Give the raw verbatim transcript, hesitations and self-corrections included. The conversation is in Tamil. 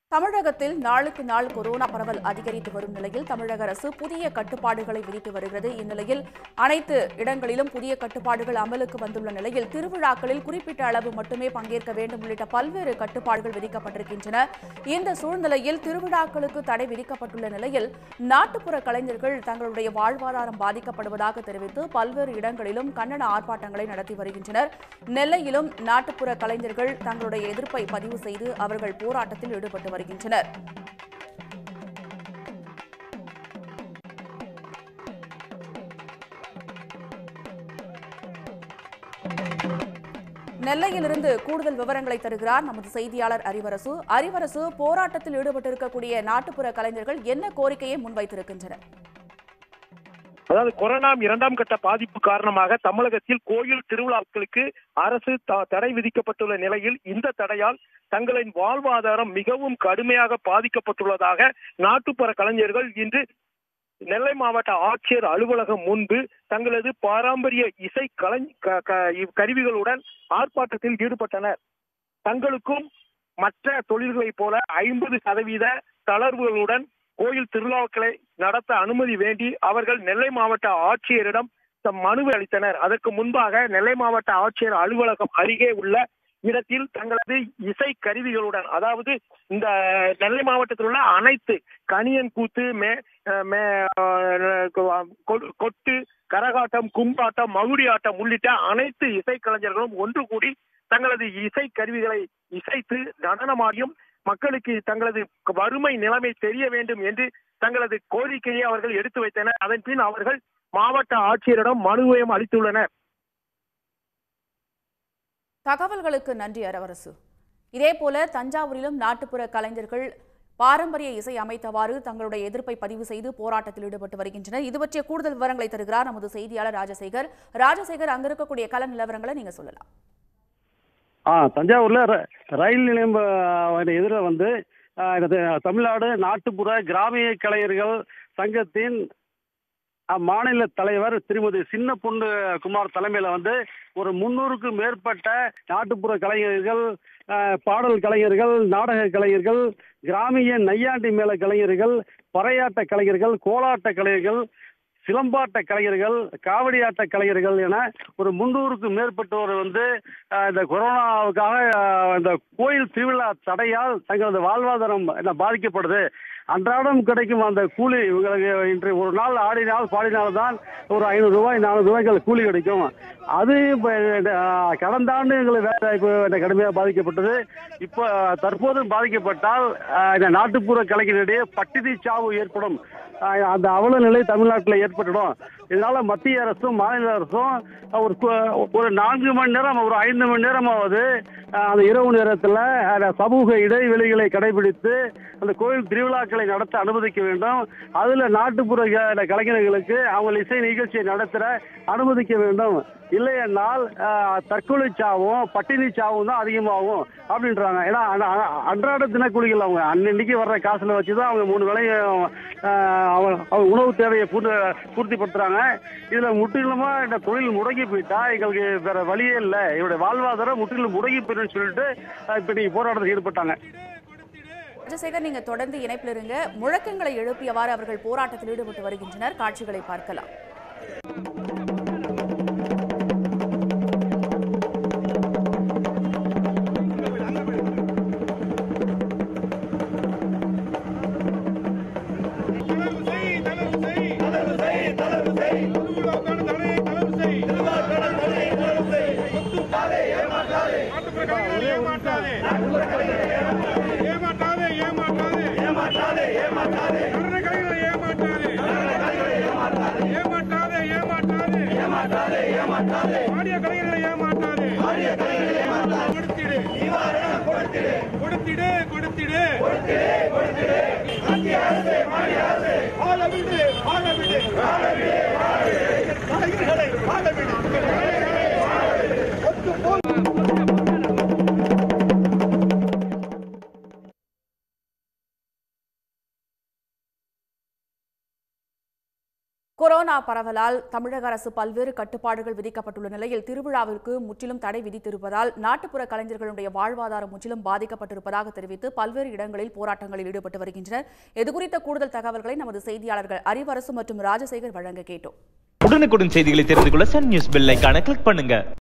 தமிழகத்தில் நாளுக்கு நாள் கொரோனா பரவல் அதிகரித்து வரும் நிலையில் தமிழக அரசு புதிய கட்டுப்பாடுகளை விதித்து வருகிறது. இந்நிலையில் அனைத்து இடங்களிலும் புதிய கட்டுப்பாடுகள் அமலுக்கு வந்துள்ள நிலையில் திருவிழாக்களில் குறிப்பிட்ட அளவு மட்டுமே பங்கேற்க வேண்டும் உள்ளிட்ட பல்வேறு கட்டுப்பாடுகள் விதிக்கப்பட்டிருக்கின்றன. இந்த சூழ்நிலையில் திருவிழாக்களுக்கு தடை விதிக்கப்பட்டுள்ள நிலையில் நாட்டுப்புற கலைஞர்கள் தங்களுடைய வாழ்வாதாரம் பாதிக்கப்படுவதாக தெரிவித்து பல்வேறு இடங்களிலும் கண்டன ஆர்ப்பாட்டங்களை நடத்தி வருகின்றனர். நெல்லையிலும் நாட்டுப்புற கலைஞர்கள் தங்களுடைய எதிர்ப்பை பதிவு செய்து அவர்கள் போராட்டத்தில் ஈடுபட்டு வருகின்றனர். நெல்லையிலிருந்து கூடுதல் விவரங்களை தருகிறார் நமது செய்தியாளர் அறிவரசு. அறிவரசு, போராட்டத்தில் ஈடுபட்டிருக்கக்கூடிய நாட்டுப்புற கலைஞர்கள் என்ன கோரிக்கையை முன்வைத்திருக்கின்றனர்? அதாவது கொரோனா இரண்டாம் கட்ட பாதிப்பு காரணமாக தமிழகத்தில் கோயில் திருவிழாக்களுக்கு அரசு தடை விதிக்கப்பட்டுள்ள நிலையில் இந்த தடையால் தங்களின் வாழ்வாதாரம் மிகவும் கடுமையாக பாதிக்கப்பட்டுள்ளதாக நாட்டுப்புற கலைஞர்கள் இன்று நெல்லை மாவட்ட ஆட்சியர் அலுவலகம் முன்பு தங்களது பாரம்பரிய இசை கலை கருவிகளுடன் ஆர்ப்பாட்டத்தில் ஈடுபட்டனர். தங்களுக்கும் மற்ற தொழில்களைப் போல ஐம்பது சதவீத தளர்வுகளுடன் கோயில் திருவிழாக்களை நடத்த அனுமதி வேண்டி அவர்கள் நெல்லை மாவட்ட ஆட்சியரிடம் தம் மனு அளித்தனர். அதற்கு முன்பாக நெல்லை மாவட்ட ஆட்சியர் அலுவலகம் அருகே உள்ள இடத்தில் தங்களது இசை கருவிகளுடன், அதாவது இந்த நெல்லை மாவட்டத்தில் உள்ள அனைத்து கணியன் கூத்து, மே கொட்டு, கரகாட்டம், கும்பாட்டம், மகுடி ஆட்டம் உள்ளிட்ட அனைத்து இசை கலைஞர்களும் ஒன்று கூடி தங்களது இசை கருவிகளை இசைத்து நடனமாடியும் மக்களுக்கு தங்களது வறுமை நிலைமை தெரிய வேண்டும் என்று தங்களது கோரிக்கையை அவர்கள் எடுத்து வைத்தனர். அதன் பின் அவர்கள் மாவட்ட ஆட்சியரிடம் மனுவையும் அளித்துள்ளனர். தகவல்களுக்கு நன்றி அரவரசு. இதேபோல தஞ்சாவூரிலும் நாட்டுப்புற கலைஞர்கள் பாரம்பரிய இசை அமைத்தவாறு தங்களுடைய எதிர்ப்பை பதிவு செய்து போராட்டத்தில் ஈடுபட்டு வருகின்றனர். இது பற்றிய கூடுதல் விவரங்களை தருகிறார் நமது செய்தியாளர் ராஜசேகர். ராஜசேகர், அங்க இருக்கக்கூடிய கள நிலவரங்களை நீங்க சொல்லலாம். ஆ தஞ்சாவூர்ல ரயில் நிலையம் எதிர வந்து தமிழ்நாடு நாட்டுப்புற கிராமிய கலைஞர்கள் சங்கத்தின் மாநில தலைவர் திருமதி சின்ன பொண்ணு குமார் தலைமையில வந்து ஒரு முன்னூறுக்கும் மேற்பட்ட நாட்டுப்புற கலைஞர்கள், பாடல் கலைஞர்கள், நாடக கலைஞர்கள், கிராமிய நையாண்டி மேள கலைஞர்கள், பறையாட்ட கலைஞர்கள், கோலாட்ட கலைஞர்கள், சிலம்பாட்ட கலைஞர்கள், காவடியாட்ட கலைஞர்கள் என ஒரு முன்னூறுக்கும் மேற்பட்டோர் வந்து இந்த கொரோனாவுக்காக இந்த கோயில் திருவிழா தடையால் தங்களது வாழ்வாதாரம் பாதிக்கப்படுது. அன்றாடம் கிடைக்கும் அந்த கூலி இவங்களுக்கு இன்று ஒரு நாள் ஆடினால் பாடினால்தான் ஒரு ஐநூறு ரூபாய் நானூறு ரூபாய்க்கு கூலி கிடைக்கும். அது கடந்த ஆண்டு எங்களுக்கு வேலை வாய்ப்பு கடுமையாக பாதிக்கப்பட்டது. இப்போ தற்போது பாதிக்கப்பட்டால் இந்த நாட்டுப்புற கலைஞர்களிடையே பட்டினி சாவு ஏற்படும். அந்த அவல நிலை தமிழ்நாட்டில் ஏற்பட்டுடும். இதனால மத்திய அரசும் மாநில அரசும் ஒரு ஒரு நான்கு மணி நேரம் ஒரு ஐந்து மணி நேரமாவது அந்த இரவு நேரத்தில் சமூக இடைவெளிகளை கடைபிடித்து அந்த கோயில் திருவிழாக்களை நடத்த அனுமதிக்க வேண்டும். அதுல நாட்டுப்புற கலைஞர்களுக்கு அவங்க இசை நிகழ்ச்சியை நடத்த அனுமதிக்க வேண்டும். இல்லை என்றால் தற்கொலை சாவும் பட்டினி சாவும் தான் அதிகமாகும் அப்படின்றாங்க. ஏன்னா அன்றாட தினக்கூலிகள் அவங்க அன்னன்னைக்கு வர்ற காசுல வச்சுதான் அவங்க மூணு வேளையும் அவங்க உணவு தேவையை பூர்த்திப்படுத்துறாங்க. இதுல முற்றிலுமா இந்த தொழில் முடங்கி போயிட்டா எங்களுக்கு வேற வழியே இல்லை, இவருடைய வாழ்வாதாரம் முற்றிலும் முடங்கி போயிடும் சொல்லிட்டு இப்ப நீங்க போராட்டத்தில் ஈடுபட்டாங்க. ராஜசேகர், நீங்க தொடர்ந்து இணைப்பில் இருங்க. முழக்கங்களை எழுப்பியவாறு அவர்கள் போராட்டத்தில் ஈடுபட்டு வருகின்றனர். காட்சிகளை பார்க்கலாம். கொடுத்திடு கொடுத்திடு மத்திய அரசு மாநில அரசு ஆள விடு ஆள விடு ஆள விடு ஆள விடு கொரோனா பரவலால் தமிழக அரசு பல்வேறு கட்டுப்பாடுகள் விதிக்கப்பட்டுள்ள நிலையில் திருவிழாவிற்கு முற்றிலும் தடை விதித்திருப்பதால் நாட்டுப்புற கலைஞர்களுடைய வாழ்வாதாரம் முற்றிலும் பாதிக்கப்பட்டிருப்பதாக தெரிவித்து பல்வேறு இடங்களில் போராட்டங்களில் ஈடுபட்டு வருகின்றனர். இதுகுறித்த கூடுதல் தகவல்களை நமது செய்தியாளர்கள் அறிவரசு மற்றும் ராஜசேகர் வழங்க கேட்டோம். உடனுக்குடன் செய்திகளை தெரிந்து கொள்ள சன் நியூஸ் பெல் ஐகானை கிளிக் பண்ணுங்க.